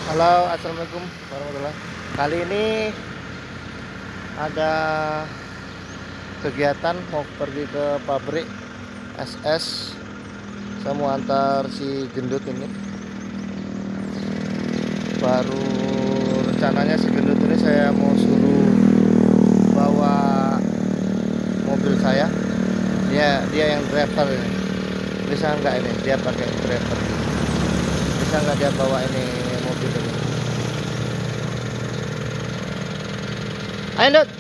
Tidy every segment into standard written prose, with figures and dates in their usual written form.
Halo, assalamualaikum warahmatullahi. Kali ini ada kegiatan mau pergi ke pabrik SS. Saya mau antar si gendut ini. Baru rencananya si gendut ini saya mau suruh bawa mobil saya. Dia yang driver ini. Bisa nggak ini? Dia pakai driver. Bisa nggak dia bawa ini mobil ini? Ayo Dut.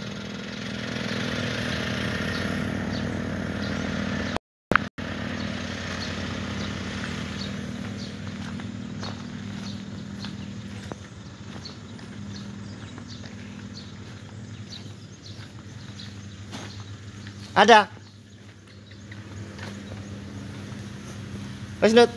Ada. Wes Dut.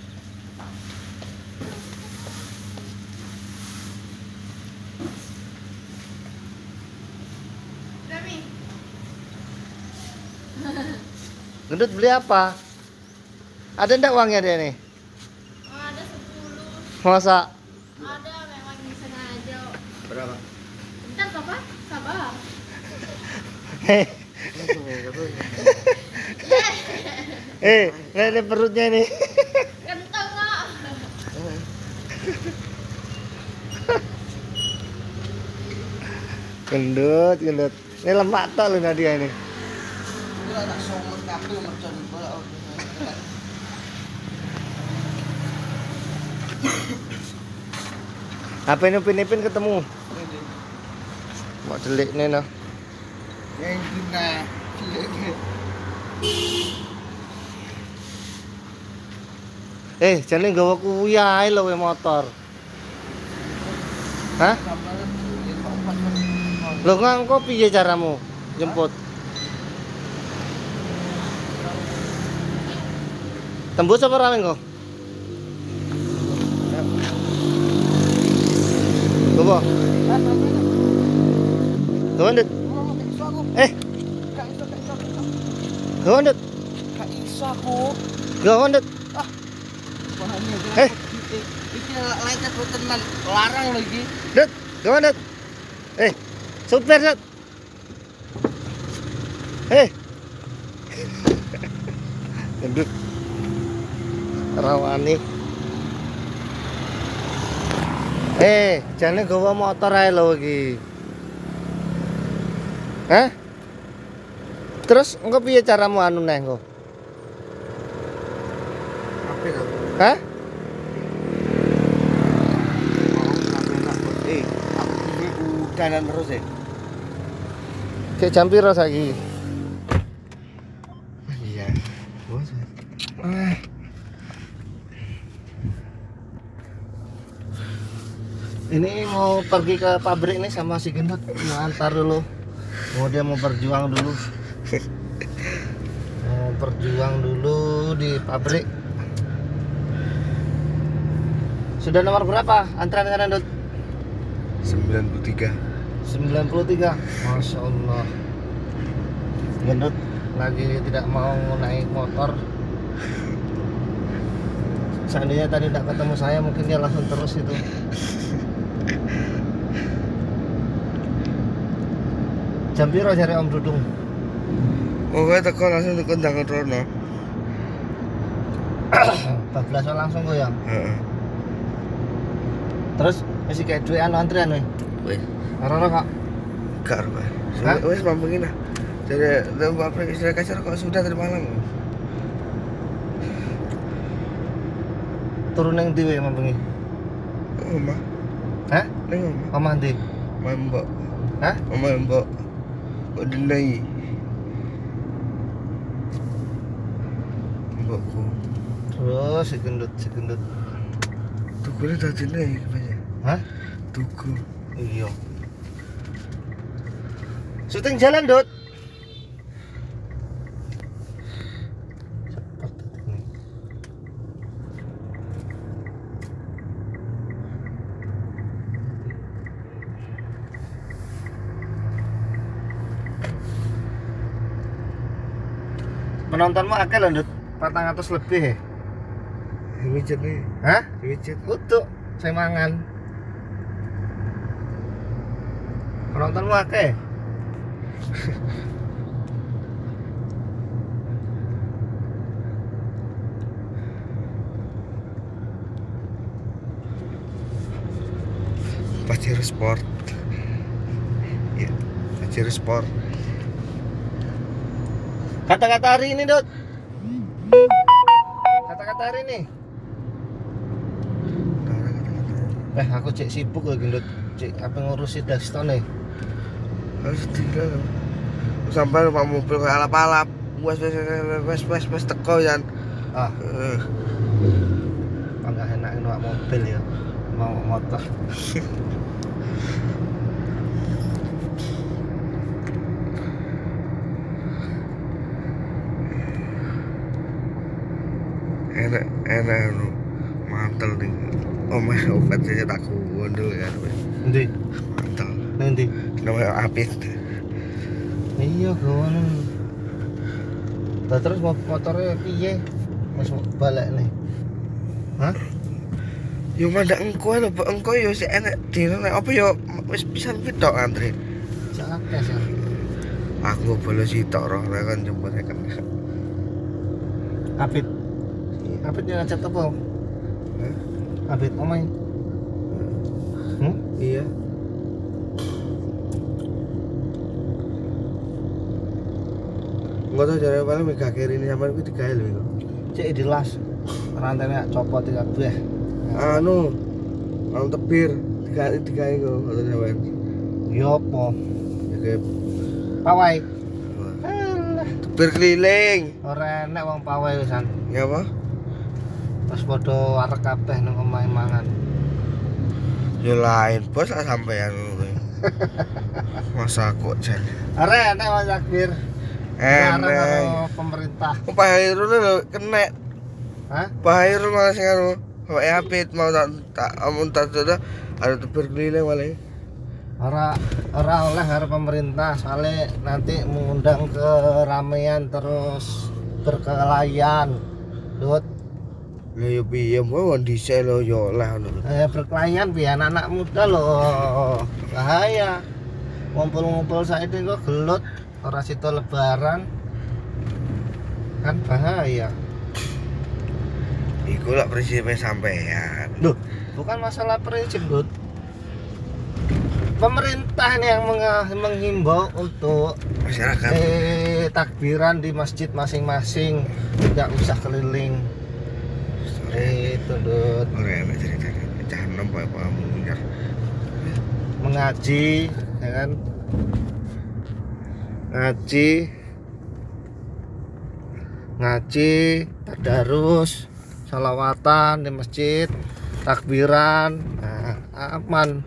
Gendut beli apa? Ada ndak uangnya dia nih? Oh, ada 10. Masa? Ada, memang sengaja. Berapa? Bentar, Papa. Sabar. Lihat perutnya nih. Kentang, Kak. Gendut. Ini lemak tak lu Nadia ini. Apa ini Upin ketemu? Mau delik nih noh. Jangan gawa kuwi ae lho motor. Hah? Lho ngangko piye caramu jemput? Tembus apa ramen kok? Coba. Gawandut. Gawandut. Gawandut. Iki lainnya tenan larang lagi. Dut, gawandut. Supir Dut. Gendut. Rawani. Jangan gawa motor ae lho iki. Hah? Terus engko piye caramu anu neh engko? Apa itu? Hah? Aku udanan terus ya. Kayak jam piro saiki? Iya. Bos. Ini mau pergi ke pabrik nih sama si Gendut, mau antar dulu. Dia mau berjuang dulu. Mau berjuang dulu di pabrik. Sudah nomor berapa antrean dengan Gendut? 93. 93. Masya Allah. Gendut lagi tidak mau naik motor. Seandainya tadi tidak ketemu saya, mungkin dia langsung terus itu. Jam piro jare Om Dudung? Oke, teko langsung tekan tangan Rono. 14 langsung kok ya. Heeh. Terus masih kayak duit anu antrian nih. Wis, Ora kok. gak apa. Hah? Wis mampengin lah. Jadi Bapak istirahat kasar kok sudah tadi malam. Turun yang ndi emang bengi? Omah. Hah? Ning omah. Omah ndi? Mbok. Hah? Omah mbok. Udenai. Mbokku. Terus si gendut. Tukune dadi nek banyak. Hah? Tuku. Iya. Syuting jalan, Dut. Cepet ini. Penontonmu akeh lho, Dut. 400 lebih ya? Wijet nih. Hah? Wijet. Utuh saya mangan. Penontonmu akeh. Pajero Sport. Ya, Pajero Sport. Kata-kata hari ini, Dut. Kata-kata hari ini. Aku cek sibuk lagi, Dut. Cek apa ngurusi dastone. Harus tinggal. Sampai numpak mobil kayak alap-alap. Wes teko yan. Ah, enggak enak numpak mobil ya. Mau motor. enak mantel nih. Omah obat saja tak gondol kan. Endi? Mantel. Endi? Namanya Apit. Iya, kawan. Terus motornya piye? Mas balik nih. Hah? Yo mandak engko lho, engko yo sik enak dino nek apa yo wis pisan pitok antri. Sakake sih. Aku boleh sitok roh nek kan jemput nek kena. Apit. Apit yang ngechat apa? Hah? Apit omai. Iya. Enggak tahu jare paling mega kiri ini sampean ku digawe lho iku. Cek dilas. Rantainya copot tiga buah. Anu tebir digawe kok ngono sampean. Yo apa? Ya kayak Pawai. Alah, tebir keliling. ora enak wong pawai wisan. Ya apa? Terus padha arek kabeh nang omahe mangan. Ya lain bos lah sampean ngono. Masa kok jan. Ora enak Mas Akbir. Larang Enak. karo pemerintah. Pak Hairul lho kena. Hah? Pak Hairul malah sing anu Pak Apit mau tak amun tak ada tebir keliling malah. Ora oleh karo pemerintah soalnya nanti mengundang keramaian terus berkelayan. Dut, Lah yo piye mau dhisik lho yo lah ngono. berkelayan piye anak-anak muda loh. Bahaya. Ngumpul-ngumpul saiki kok gelut ora sida lebaran. Kan bahaya. Iku lak prinsipnya sampean. Loh, bukan masalah prinsip, Dut. Pemerintah ini yang menghimbau untuk Masyarakat. takbiran di masjid masing-masing, tidak usah keliling. Itu, Dut. Ora enak ceritanya. Jangan nampak kamu nyar. Mengaji, ya kan? Ngaji, tadarus, salawatan di masjid, takbiran, nah, aman.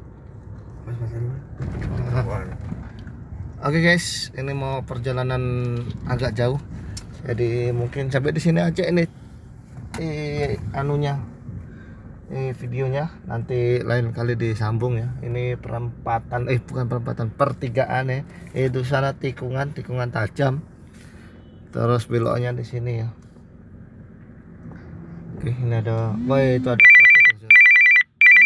Oke guys, ini mau perjalanan agak jauh, jadi mungkin sampai di sini aja ini videonya. Nanti lain kali disambung ya. Ini perempatan, bukan perempatan, pertigaan ya. Itu sana tikungan tajam. Terus beloknya di sini ya. Oke, ini ada, itu ada